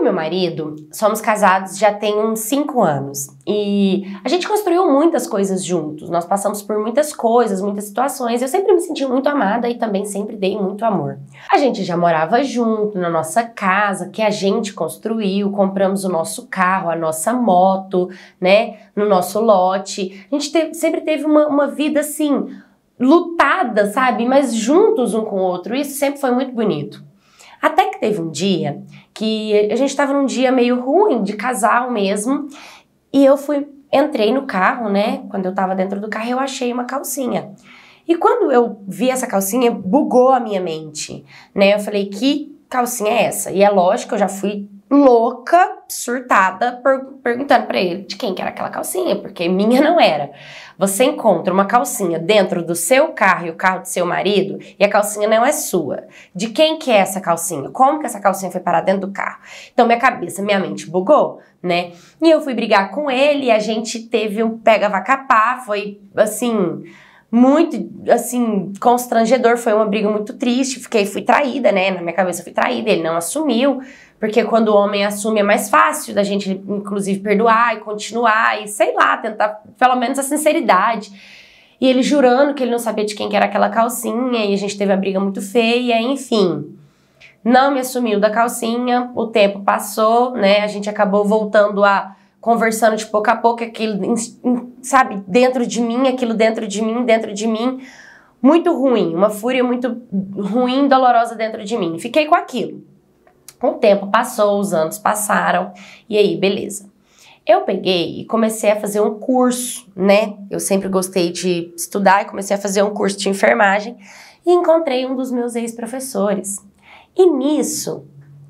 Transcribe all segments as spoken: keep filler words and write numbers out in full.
meu marido, somos casados já tem uns cinco anos e a gente construiu muitas coisas juntos, nós passamos por muitas coisas, muitas situações, eu sempre me senti muito amada e também sempre dei muito amor. A gente já morava junto na nossa casa, que a gente construiu, compramos o nosso carro, a nossa moto, né, no nosso lote. A gente teve, sempre teve uma, uma vida assim, lutada, sabe, mas juntos um com o outro, isso sempre foi muito bonito. Até que teve um dia que a gente estava num dia meio ruim, de casal mesmo, e eu fui, entrei no carro, né, quando eu tava dentro do carro eu achei uma calcinha. E quando eu vi essa calcinha, bugou a minha mente, né, eu falei, que calcinha é essa? E é lógico que eu já fui louca, surtada, per perguntando pra ele de quem que era aquela calcinha, porque minha não era. Você encontra uma calcinha dentro do seu carro e o carro do seu marido e a calcinha não é sua. De quem que é essa calcinha? Como que essa calcinha foi parar dentro do carro? Então minha cabeça, minha mente bugou, né? E eu fui brigar com ele e a gente teve um pega-va-capá, foi assim... muito, assim, constrangedor, foi uma briga muito triste, fiquei, fui traída, né, na minha cabeça eu fui traída, ele não assumiu, porque quando o homem assume é mais fácil da gente, inclusive, perdoar e continuar e, sei lá, tentar, pelo menos, a sinceridade. E ele jurando que ele não sabia de quem que era aquela calcinha e a gente teve uma briga muito feia, enfim. Não me assumiu da calcinha, o tempo passou, né, a gente acabou voltando a... conversando de pouco a pouco, aquilo, sabe, dentro de mim, aquilo dentro de mim, dentro de mim, muito ruim, uma fúria muito ruim, dolorosa dentro de mim. Fiquei com aquilo. O tempo passou, os anos passaram, e aí, beleza. Eu peguei e comecei a fazer um curso, né? Eu sempre gostei de estudar e comecei a fazer um curso de enfermagem e encontrei um dos meus ex-professores. E nisso,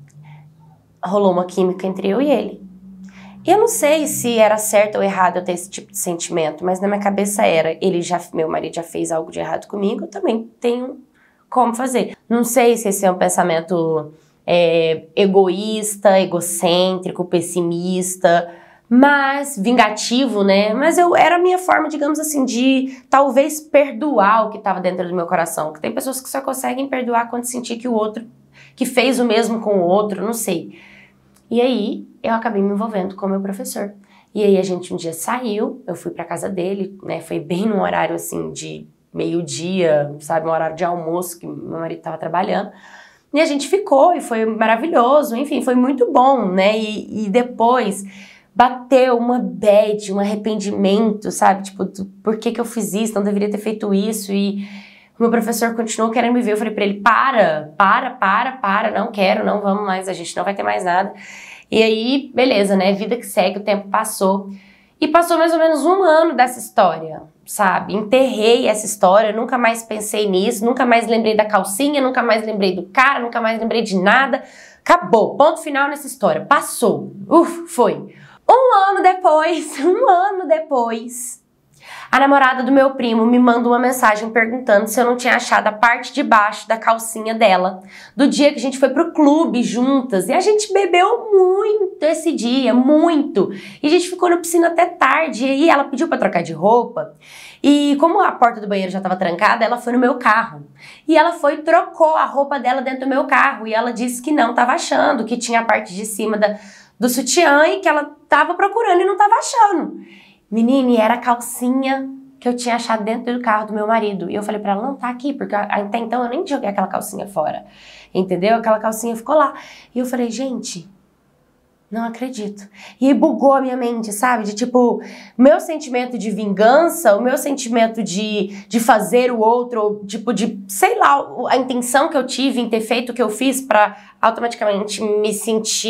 rolou uma química entre eu e ele. Eu não sei se era certo ou errado eu ter esse tipo de sentimento, mas na minha cabeça era, ele já, meu marido já fez algo de errado comigo, eu também tenho como fazer. Não sei se esse é um pensamento é, egoísta, egocêntrico, pessimista, mas vingativo, né? Mas eu, era a minha forma, digamos assim, de talvez perdoar o que estava dentro do meu coração. Porque tem pessoas que só conseguem perdoar quando sentir que o outro, que fez o mesmo com o outro, não sei. E aí, eu acabei me envolvendo com o meu professor. E aí, a gente um dia saiu, eu fui pra casa dele, né, foi bem num horário, assim, de meio-dia, sabe, um horário de almoço, que meu marido tava trabalhando. E a gente ficou, e foi maravilhoso, enfim, foi muito bom, né, e, e depois bateu uma bad, um arrependimento, sabe, tipo, do, por que que eu fiz isso, não deveria ter feito isso, e... o meu professor continuou querendo me ver, eu falei pra ele, para, para, para, para, não quero, não vamos mais, a gente não vai ter mais nada. E aí, beleza, né, vida que segue, o tempo passou. E passou mais ou menos um ano dessa história, sabe? Enterrei essa história, nunca mais pensei nisso, nunca mais lembrei da calcinha, nunca mais lembrei do cara, nunca mais lembrei de nada. Acabou, ponto final nessa história, passou, uf, foi. Um ano depois, um ano depois... a namorada do meu primo me manda uma mensagem perguntando se eu não tinha achado a parte de baixo da calcinha dela, do dia que a gente foi pro clube juntas, e a gente bebeu muito esse dia, muito, e a gente ficou na piscina até tarde, e aí ela pediu pra trocar de roupa, e como a porta do banheiro já tava trancada, ela foi no meu carro, e ela foi e trocou a roupa dela dentro do meu carro, e ela disse que não tava achando, que tinha a parte de cima da, do sutiã, e que ela tava procurando e não tava achando. Menina, era a calcinha que eu tinha achado dentro do carro do meu marido. E eu falei pra ela, não, tá aqui, porque até então eu nem joguei aquela calcinha fora. Entendeu? Aquela calcinha ficou lá. E eu falei, gente, não acredito. E aí bugou a minha mente, sabe? De tipo, meu sentimento de vingança, o meu sentimento de, de fazer o outro, tipo de, sei lá, a intenção que eu tive em ter feito o que eu fiz pra automaticamente me sentir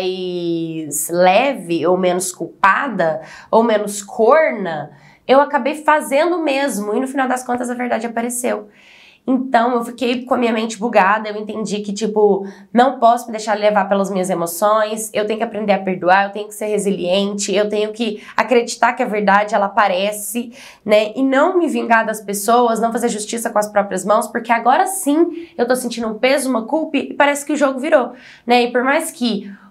mais leve ou menos culpada ou menos corna, eu acabei fazendo mesmo e no final das contas a verdade apareceu. Então eu fiquei com a minha mente bugada, eu entendi que tipo, não posso me deixar levar pelas minhas emoções, eu tenho que aprender a perdoar, eu tenho que ser resiliente, eu tenho que acreditar que a verdade ela aparece, né, e não me vingar das pessoas, não fazer justiça com as próprias mãos, porque agora sim eu tô sentindo um peso, uma culpa e parece que o jogo virou, né, e por mais que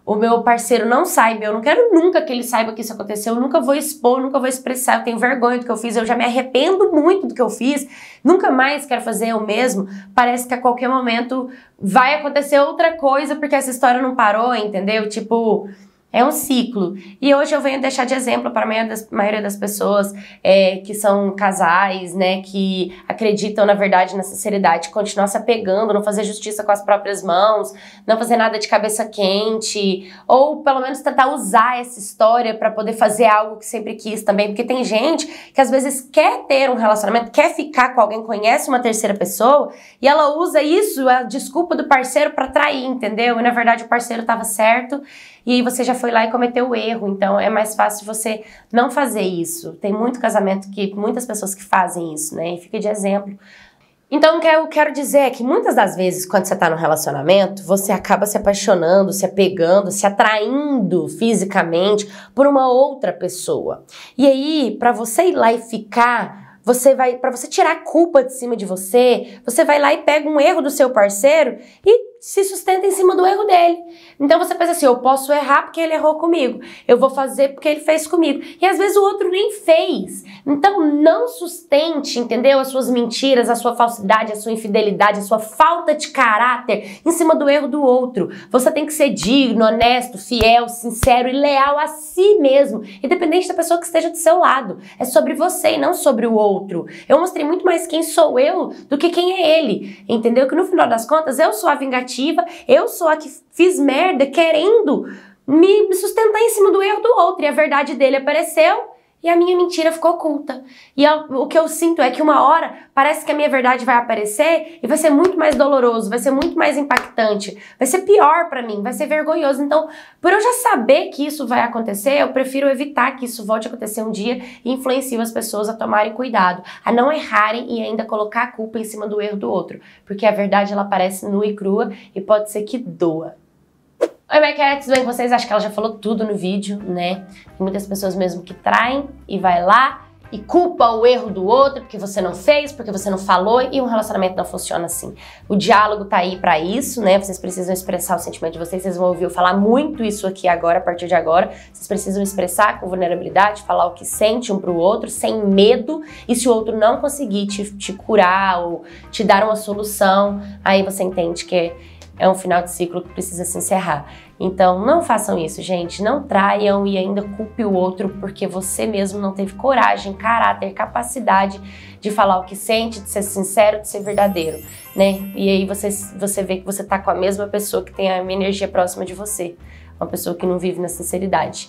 o meu parceiro não saiba, eu não quero nunca que ele saiba que isso aconteceu, eu nunca vou expor, nunca vou expressar, eu tenho vergonha do que eu fiz, eu já me arrependo muito do que eu fiz, nunca mais quero fazer o mesmo. Parece que a qualquer momento vai acontecer outra coisa porque essa história não parou, entendeu? Tipo, é um ciclo. E hoje eu venho deixar de exemplo para a maioria das, maioria das pessoas é, que são casais, né, que acreditam, na verdade, na sinceridade, continuar se apegando, não fazer justiça com as próprias mãos, não fazer nada de cabeça quente, ou pelo menos tentar usar essa história para poder fazer algo que sempre quis também, porque tem gente que às vezes quer ter um relacionamento, quer ficar com alguém, conhece uma terceira pessoa, e ela usa isso, a desculpa do parceiro, para trair, entendeu? E na verdade o parceiro estava certo, e aí você já foi lá e cometeu o erro, então é mais fácil você não fazer isso. Tem muito casamento que, muitas pessoas que fazem isso, né, e fica de exemplo. Então o que eu quero dizer é que muitas das vezes quando você tá num relacionamento, você acaba se apaixonando, se apegando, se atraindo fisicamente por uma outra pessoa. E aí, pra você ir lá e ficar, você vai, pra você tirar a culpa de cima de você, você vai lá e pega um erro do seu parceiro e se sustenta em cima do erro dele. Então você pensa assim, eu posso errar porque ele errou comigo, eu vou fazer porque ele fez comigo. E às vezes o outro nem fez. Então não sustente, entendeu? As suas mentiras, a sua falsidade, a sua infidelidade, a sua falta de caráter em cima do erro do outro. Você tem que ser digno, honesto, fiel, sincero e leal a si mesmo, independente da pessoa que esteja do seu lado. É sobre você e não sobre o outro. Eu mostrei muito mais quem sou eu do que quem é ele, entendeu? Que no final das contas eu sou a vingativa, eu sou a que fiz merda querendo me sustentar em cima do erro do outro, e a verdade dele apareceu e a minha mentira ficou oculta. E eu, o que eu sinto é que uma hora parece que a minha verdade vai aparecer e vai ser muito mais doloroso, vai ser muito mais impactante, vai ser pior pra mim, vai ser vergonhoso. Então, por eu já saber que isso vai acontecer, eu prefiro evitar que isso volte a acontecer um dia e influencio as pessoas a tomarem cuidado, a não errarem e ainda colocar a culpa em cima do erro do outro, porque a verdade ela aparece nua e crua e pode ser que doa. Oi, Maquettes, tudo bem com vocês? Acho que ela já falou tudo no vídeo, né? Tem muitas pessoas mesmo que traem e vai lá e culpa o erro do outro porque você não fez, porque você não falou, e um relacionamento não funciona assim. O diálogo tá aí pra isso, né? Vocês precisam expressar o sentimento de vocês, vocês vão ouvir eu falar muito isso aqui agora, a partir de agora. Vocês precisam expressar com vulnerabilidade, falar o que sente um pro outro, sem medo, e se o outro não conseguir te, te curar ou te dar uma solução, aí você entende que é É um final de ciclo que precisa se encerrar. Então não façam isso, gente. Não traiam e ainda culpe o outro porque você mesmo não teve coragem, caráter, capacidade de falar o que sente, de ser sincero, de ser verdadeiro, né? E aí você, você vê que você tá com a mesma pessoa que tem a energia próxima de você. Uma pessoa que não vive na sinceridade.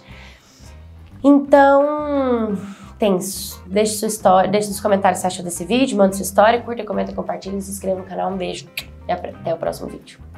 Então, tenso. Deixe sua história, deixe nos comentários se achou desse vídeo, manda sua história, curta, comenta, compartilha, se inscreva no canal. Um beijo e até o próximo vídeo.